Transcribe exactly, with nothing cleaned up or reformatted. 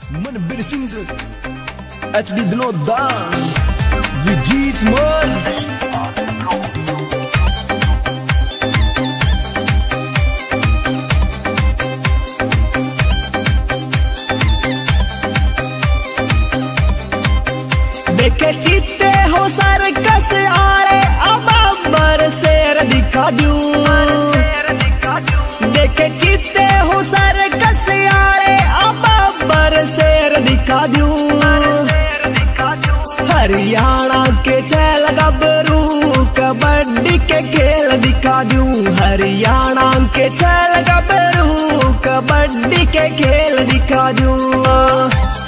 मनबीर सिंह एच डी धनोदान विजीत मोल देखे चित्ते हो सर्कस आरे अब अब्बर शेर दिखा दूं। देखे चित्ते हो सर्कस आरे अब अब्बर शेर दिखा दूं। हरियाणा के चैल गबरू कबड्डी के खेल दिखा दूं। हरियाणा के चैल गबरू कबड्डी के खेल दिखा दूं।